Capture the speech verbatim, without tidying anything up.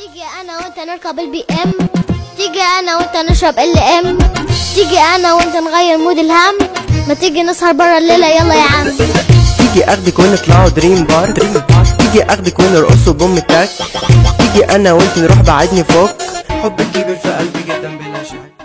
تيجي انا وانت نركب البي ام، تيجي انا وانت نشرب ال ام، تيجي انا وانت نغير مود الهم، ما تيجي نسهر برا الليله يلا يا عم. تيجي اخدك ونطلعوا دريم بار، تيجي اخدك ونرقصوا بوم التاك، تيجي انا وانت نروح بعدني فوق حب